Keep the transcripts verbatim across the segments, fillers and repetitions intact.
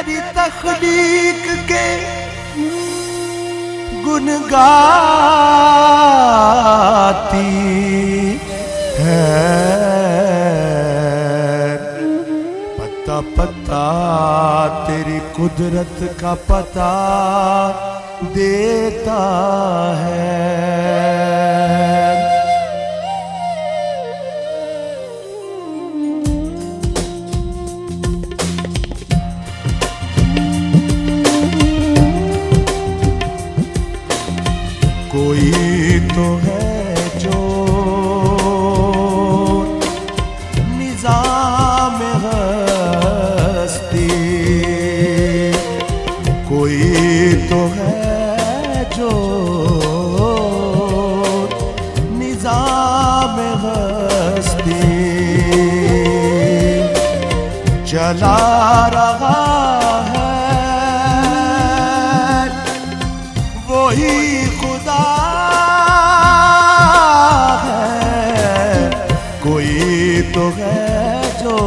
तेरी तख्लीक के गुन गाती है। पता पता तेरी कुदरत का पता देता है। कोई तो है जो निज़ाम हस्ती, कोई तो है जो निज़ाम हस्ती चला रहा है। वही खुदा तो है जो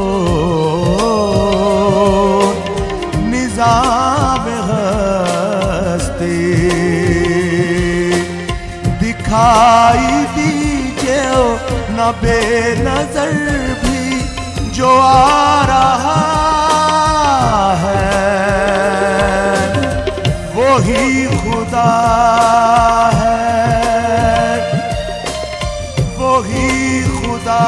निज़ाम हस्ती दिखाई दीजिए न बेनज़र भी जो आ रहा है। वही खुदा है, वही खुदा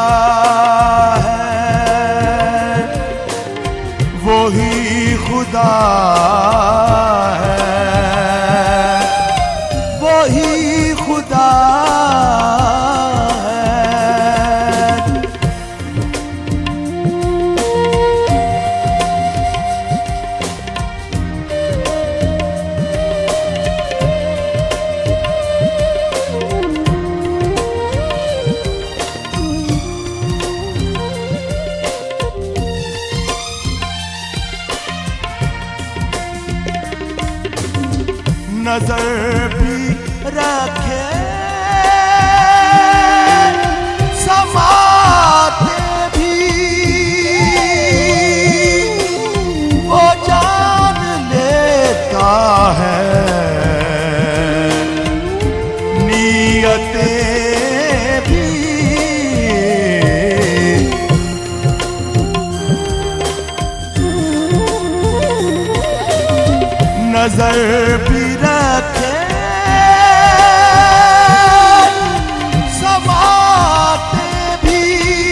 वही खुदा है, वही खुदा है। नजर भी रखे समाते भी वो जान लेता है। नीयतें भी नजर भी रखे समाते भी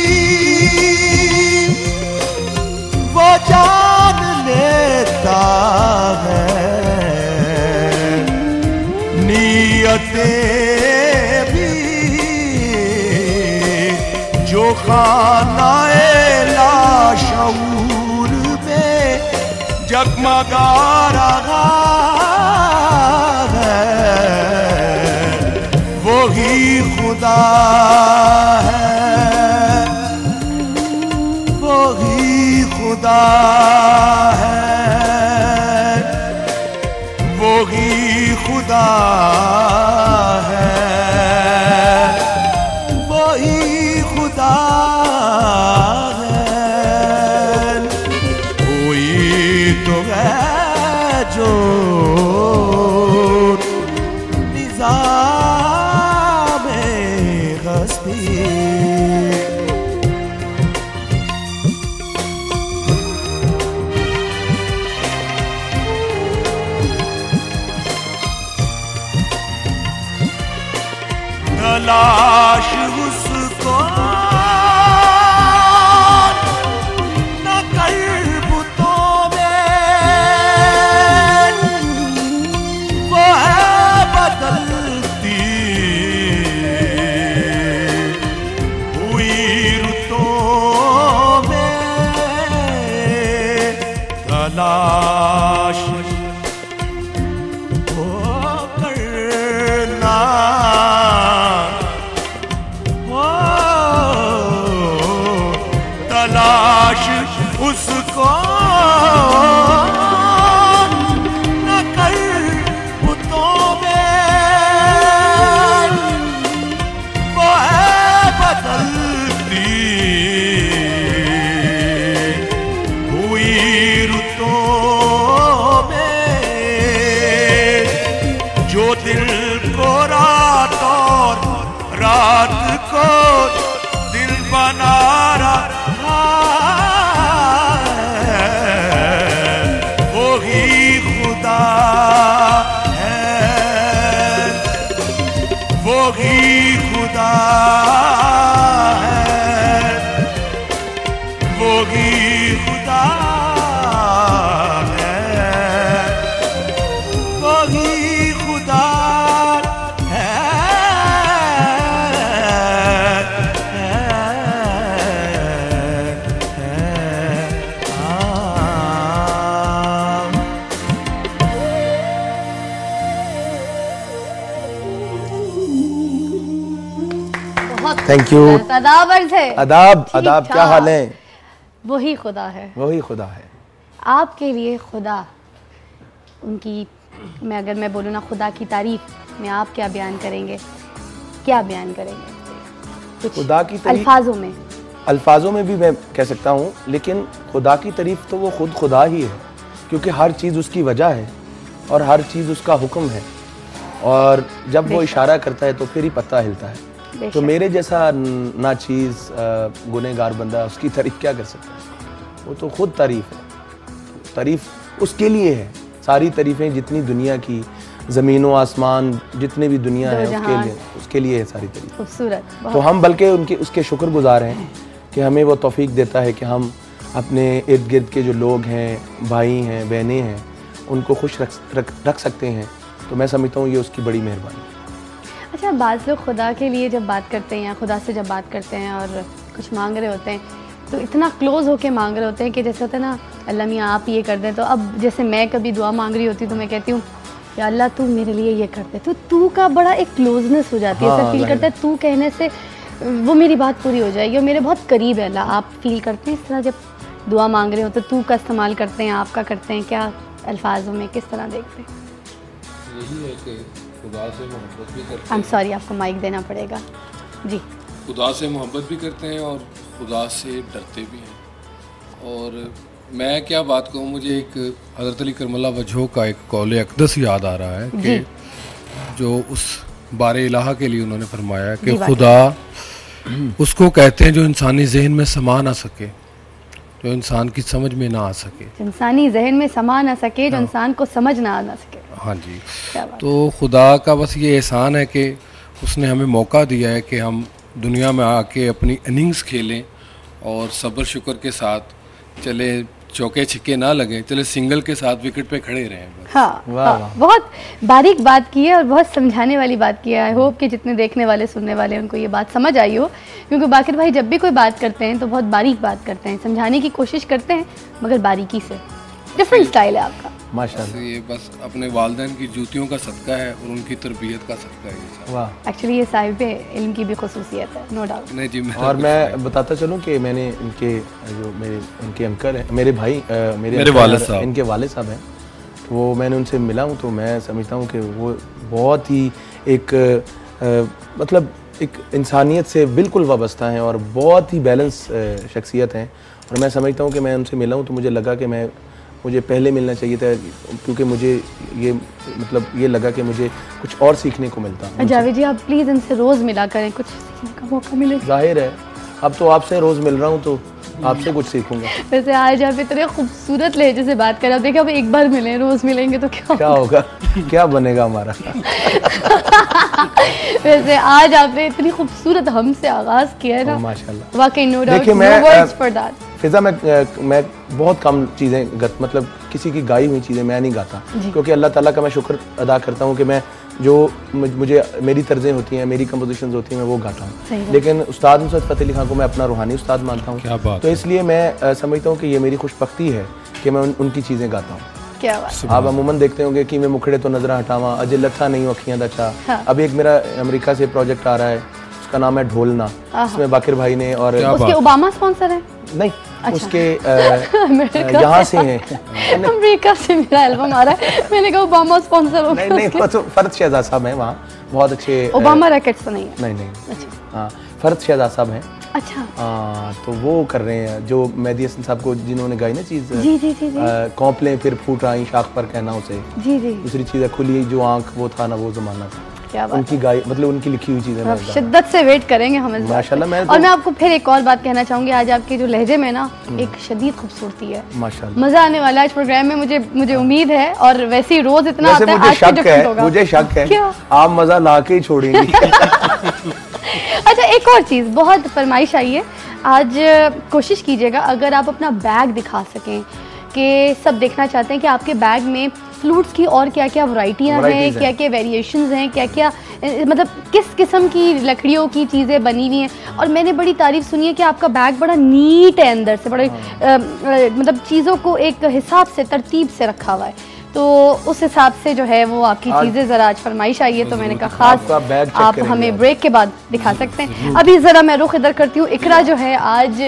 वो जान लेता है। नीयतें भी जो खानाए लाशऊर में जगमगा रहा है। वही खुदा है, वही खुदा है, वही खुदा है, वही खुदा जो निज़ाम हस्ती तलाश उसको तलाश हो करना हो तलाश उसको न कर बुतों में वो है बदलती हुई रुतों थैंक यू। आदाब अर्ज़ है। आदाब आदाब, क्या हाल है? वही खुदा है, वही खुदा है। आपके लिए खुदा, उनकी मैं अगर मैं बोलूँ ना खुदा की तारीफ में, आप क्या बयान करेंगे? क्या बयान करेंगे कुछ खुदा की तारीफ अल्फाजों में? अल्फाजों में भी मैं कह सकता हूँ, लेकिन खुदा की तारीफ तो वो खुद खुदा ही है, क्योंकि हर चीज़ उसकी वजह है और हर चीज़ उसका हुक्म है, और जब वो इशारा करता है तो फिर ही पत्ता हिलता है। तो मेरे जैसा नाचीज़ गुनहगार बंदा उसकी तारीफ क्या कर सकता है? वो तो खुद तारीफ है, तारीफ उसके लिए है। सारी तारीफें जितनी दुनिया की, ज़मीन व आसमान जितने भी दुनिया है उसके लिए उसके लिए है सारी तारीफ। खूबसूरत। तो हम बल्कि उनके उसके शुक्रगुजार हैं कि हमें वो तौफीक देता है कि हम अपने इर्द गिर्द के जो लोग हैं, भाई हैं, बहनें हैं, उनको खुश रख रख, रख सकते हैं। तो मैं समझता हूँ ये उसकी बड़ी मेहरबानी। अच्छा, बाज़ लोग खुदा के लिए जब बात करते हैं या खुदा से जब बात करते हैं और कुछ मांग रहे होते हैं तो इतना क्लोज़ होके मांग रहे होते हैं कि जैसे होता है ना, अल्लाह मियाँ आप ये कर दें। तो अब जैसे मैं कभी दुआ मांग रही होती हूँ तो मैं कहती हूँ या अल्लाह तू मेरे लिए ये कर दे, तो तू का बड़ा एक क्लोजनेस हो जाती है। हाँ, ऐसा फील करता है तू कहने से वो मेरी बात पूरी हो जाएगी और मेरे बहुत करीब है अल्लाह। आप फील करते हैं इस तरह जब दुआ मांग रहे हो तो तू का इस्तेमाल करते हैं, आपका करते हैं, क्या अल्फाजों में किस तरह देखते हैं? यही है कि खुदा से मोहब्बत भी करते आई एम हैं। सॉरी, आपको माइक देना पड़ेगा जी। खुदा से मोहब्बत भी करते हैं और खुदा से डरते भी हैं। और मैं क्या बात कहूँ, मुझे एक हज़रत अली करमल्ला वजहो का एक कौल अक़दस याद आ रहा है कि जो उस बारे इलाहा के लिए उन्होंने फरमाया कि खुदा उसको कहते हैं जो इंसानी जहन में समा ना सके, जो इंसान की समझ में ना आ सके, इंसानी जहन में समा ना सके, जो इंसान को समझ ना आ ना सके। हाँ जी। तो खुदा का बस ये एहसान है कि उसने हमें मौका दिया है कि हम दुनिया में आके अपनी इनिंग्स खेलें और सब्र शुक्र के साथ चले, चौके छिक्के ना लगे, चले सिंगल के साथ विकेट पे खड़े रहें। हाँ, हाँ, बहुत बारीक बात की है और बहुत समझाने वाली बात की है। आई होप कि जितने देखने वाले सुनने वाले हैं उनको ये बात समझ आई हो, क्योंकि बाकिर भाई जब भी कोई बात करते हैं तो बहुत बारीक बात करते हैं, समझाने की कोशिश करते हैं मगर बारीकी से। डिफरेंट स्टाइल है आपका माशाल्लाह। ये बस अपने वालिदैन की जूतियों का सदका है और उनकी तरबियत का सदका है। वाह, एक्चुअली ये साहिब इल्म की भी खुसूसियत है, नो डाउट। नहीं जी, और मैं बताता चलूँ कि मैंने इनके जो मेरे इनके अंकल हैं, मेरे भाई आ, मेरे, मेरे वालिद साहब, इनके वालिद साहब हैं, तो वो मैंने उनसे मिला हूँ तो मैं समझता हूँ कि वो बहुत ही एक आ, मतलब एक इंसानियत से बिल्कुल वाबस्ता हैं और बहुत ही बैलेंस शख्सियत हैं। और मैं समझता हूँ कि मैं उनसे मिला हूँ तो मुझे लगा कि मैं मुझे पहले मिलना चाहिए था, क्योंकि मुझे ये मतलब ये लगा कि मुझे कुछ और सीखने को मिलता। जावेद जी, आप प्लीज़ इनसे रोज़ मिला करें, कुछ सीखने का मौका मिले। जाहिर है, अब तो आपसे रोज़ मिल रहा हूँ तो आपसे कुछ सीखूंगा। वैसे आज आप इतने खूबसूरत लहजे से बात कर रहे हो, देखिए अब एक बार मिले, रोज़ मिलेंगे तो क्या क्या होगा, क्या बनेगा हमारा। वैसे आज आपने इतनी खूबसूरत हमसे आगाज़ किया है ना, माशाल्लाह, वाकई नो डाउट, देखिए no words for that. Fiza मैं मैं बहुत कम चीज़ें गत मतलब किसी की गाई हुई चीज़ें मैं नहीं गाता, क्योंकि अल्लाह ताला का मैं शुक्र अदा करता हूँ कि मैं जो मुझे मेरी तर्जें होती हैं, मेरी कंपोजिशंस होती हैं, मैं वो गाता हूँ। लेकिन उस्ताद नुसरत फ़तेह अली खान को मैं अपना रूहानी उस्ताद मानता हूँ, तो इसलिए मैं समझता हूँ कि ये मेरी खुशबख्ती है कि मैं उन, उनकी चीज़ें गाता हूँ। क्या बात। आप अमूमन देखते होंगे कि मैं मुखड़े तो नजर हटावा, अजय लथा नहीं अखियां दचा। हाँ। अभी एक मेरा अमेरिका से प्रोजेक्ट आ रहा है, उसका नाम है ढोलना, इसमें बाकिर भाई ने और उसके ओबामा स्पॉन्सर है? नहीं, अच्छा। उसके यहाँ से हैं, अमेरिका से मेरा एल्बम आ रहा है, मैंने कहा ओबामा स्पॉन्सर हो। नहीं नहीं, तो फर्द शहजाद साहब हैं वहाँ, बहुत अच्छे। ओबामा रैकेट्स तो नहीं है? नहीं नहीं, अच्छा हाँ, फर्द शहजाद साहब हैं। अच्छा हाँ, तो वो कर रहे हैं जो मेहदी हसन साहब को जिन्होंने गाई ना चीज़, जी जी जी, जी। कौपलें फिर फूट आई शाख पर कहना उसे, जी जी। दूसरी चीज़ है खुली जो आंख, वो था ना वो ज़माना था। क्या बात, उनकी गाय मतलब उनकी लिखी हुई चीज़ें शिद्दत से वेट करेंगे हम इस बात माशाल्लाह। मैं और मैं आपको फिर एक और बात कहना चाहूँगी, आज आपके जो लहजे में ना एक शदीद खूबसूरती है माशाल्लाह, मज़ा आने वाला है इस प्रोग्राम में, मुझे मुझे उम्मीद है। और वैसे ही रोज़ इतना आता है, मुझे शक है, मुझे शक है आप मज़ा ला के ही छोड़ेंगी। अच्छा, एक और चीज़ बहुत फरमाइश आई है, आज कोशिश कीजिएगा अगर आप अपना बैग दिखा सकें, कि सब देखना चाहते हैं कि आपके बैग में फ्लूट्स की और क्या क्या वैरायटियाँ हैं, क्या क्या वेरिएशंस हैं, क्या क्या मतलब किस किस्म की लकड़ियों की चीज़ें बनी हुई हैं। और मैंने बड़ी तारीफ़ सुनी है कि आपका बैग बड़ा नीट है, अंदर से बड़े मतलब चीज़ों को एक हिसाब से तरतीब से रखा हुआ है। तो उस हिसाब से जो है वो आपकी चीज़ें ज़रा आज फरमाइश आई है, तो मैंने कहा आपका बैग खास चेक आप करेंगे हमें आज। ब्रेक के बाद दिखा सकते हैं। अभी ज़रा मैं रुख इधर करती हूँ। इकरा जो है आज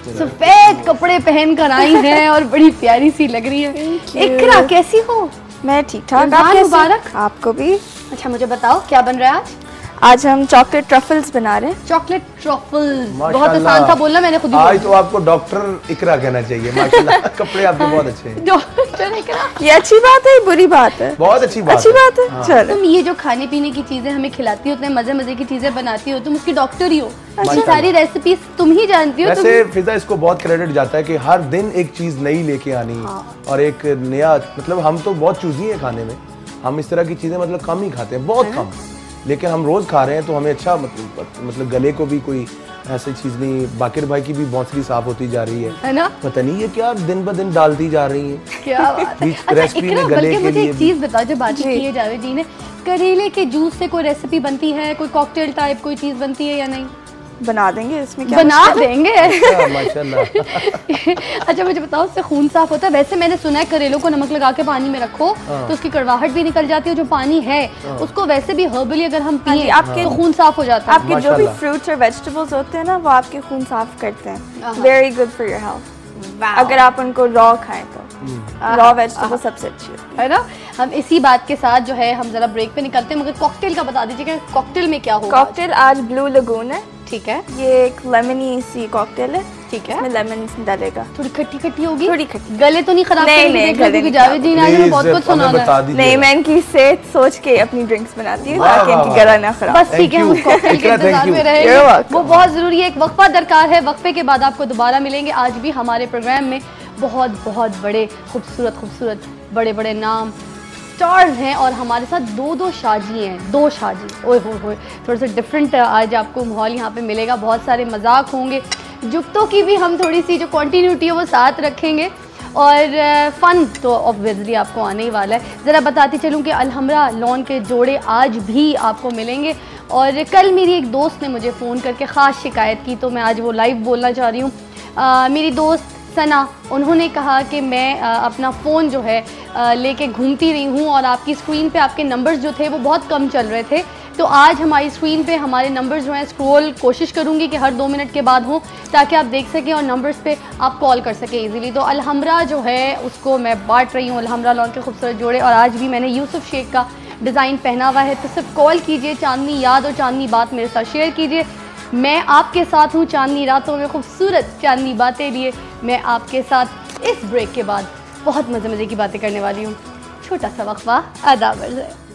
सफ़ेद कपड़े पहन कर आई हैं और बड़ी प्यारी सी लग रही है। इकरा कैसी हो? मैं ठीक ठाक। रमज़ान आप कैसे? मुबारक। आपको भी। अच्छा मुझे बताओ क्या बन रहा है आज? आज हम चॉकलेट ट्रफल्स बना रहे हैं। चॉकलेट ट्रफल्स, बहुत माशाल्लाह। आसान था बोलना, मैंने खुद ही आज बोल तो आपको डॉक्टर इकरा कहना चाहिए। माशाल्लाह कपड़े आपके बहुत अच्छे हैं। दिया। डॉक्टर इकरा, ये अच्छी बात है, ये बुरी बात है? बहुत अच्छी बात अच्छी है। बात है। चलो। तुम ये जो खाने पीने की चीजें हमें खिलाती हो, इतने मजे मजे की चीजें बनाती हो, तुम उसकी डॉक्टर ही हो। ये माशाल्लाह। सारी रेसिपीज तुम ही जानती हो। वैसे तुम फिजा इसको बहुत क्रेडिट जाता है कि हर दिन एक चीज नई लेके आनी और एक नया, मतलब हम तो बहुत चूजी हैं खाने में, हम इस तरह की चीजें मतलब कम ही खाते हैं, बहुत कम, लेकिन हम रोज खा रहे हैं तो हमें अच्छा मतलब मतलब गले को भी कोई ऐसी चीज नहीं। बाकिर भाई की भी बौंसली साफ होती जा रही है, है ना? पता नहीं ये क्या दिन ब दिन डालती जा रही है। क्या बात है। बीच अच्छा रेसिपी इकरा, में गले बल्कि के मुझे लिए एक भी। चीज बताओ, जो बात की है जावेद जी ने, करेले के जूस से कोई रेसिपी बनती है, कोई कॉकटेल टाइप कोई चीज बनती है या नहीं? बना देंगे, इसमें क्या बना मुश्किल है? देंगे। अच्छा, माशाल्लाह। अच्छा मुझे बताओ, उससे खून साफ होता है? वैसे मैंने सुना है करेलों को नमक लगा के पानी में रखो तो उसकी कड़वाहट भी निकल जाती है। जो पानी है उसको वैसे भी हर्बली अगर हम हाँ जी, पिए आपके- तो खून साफ हो जाता है। आपके जो भी माशाल्लाह। फ्रूट्स और वेजिटेबल्स होते हैं ना, वो आपके खून साफ करते हैं। आहा। Very good for your health. अगर आप उनको रॉ खाएं तो रॉ वेजिटेबल सबसे अच्छी होती है ना? हम इसी बात के साथ जो है हम जरा ब्रेक पे निकलते हैं, मगर कॉकटेल का बता दीजिए, कॉकटेल में क्या है। होगा? कॉकटेल आज ब्लू लगून है। ठीक है, ये एक लेमनी सी कॉकटेल है। ठीक है। इसमें लेमन डालेगा। थोड़ी खट्टी खट्टी होगी, थोड़ी खट्टी। गले तो नहीं खराब नहीं, करेगी? नहीं, देख लो, गले क्योंकि नहीं जावेद जी ने आज हमें बहुत Please, कुछ सुना हमें बता दीजिए। नहीं, मैं इनकी सेहत सोच के अपनी ड्रिंक्स बनाती हूँ वाह, ताकि वाह, इनकी वाह। गला ना खराब। बस ठीक है, हम Thank उस you. कॉकटेल के इकरा, thank इंतजार में you. रहेंगे। You're welcome. वो बहुत जरूरी है, एक वक्फा दरकार है। वक्फे के बाद आपको दोबारा मिलेंगे। आज भी हमारे प्रोग्राम में बहुत बहुत बड़े खूबसूरत खूबसूरत बड़े बड़े नाम स्टार्स हैं और हमारे साथ दो दो शाजी हैं, दो शाजी। ओए हो हो, थोड़ा सा डिफरेंट आज आपको माहौल यहाँ पे मिलेगा। बहुत सारे मजाक होंगे, जुगतों की भी हम थोड़ी सी जो कंटिन्यूटी है वो साथ रखेंगे, और फ़न तो ऑब्वियसली आपको आने ही वाला है। ज़रा बताती चलूँ कि अलहमरा लॉन के जोड़े आज भी आपको मिलेंगे। और कल मेरी एक दोस्त ने मुझे फ़ोन करके ख़ास शिकायत की, तो मैं आज वो लाइव बोलना चाह रही हूँ। मेरी दोस्त सना, उन्होंने कहा कि मैं आ, अपना फ़ोन जो है लेके घूमती रही हूँ और आपकी स्क्रीन पे आपके नंबर्स जो थे वो बहुत कम चल रहे थे। तो आज हमारी स्क्रीन पे हमारे नंबर्स जो हैं स्क्रॉल कोशिश करूँगी कि हर दो मिनट के बाद हों, ताकि आप देख सकें और नंबर्स पे आप कॉल कर सकें इजीली। तो अलहमरा जो है उसको मैं बांट रही हूँ, अलहमरा लॉन के खूबसूरत जोड़े, और आज भी मैंने यूसुफ शेख का डिज़ाइन पहना हुआ है। तो सिर्फ कॉल कीजिए, चांदनी याद और चांदनी बात मेरे साथ शेयर कीजिए। मैं आपके साथ हूँ चांदनी रातों में खूबसूरत चांदनी बातें लिए। मैं आपके साथ इस ब्रेक के बाद बहुत मज़े मज़े की बातें करने वाली हूँ। छोटा सा वक्फा, आदाब अर्ज़ है।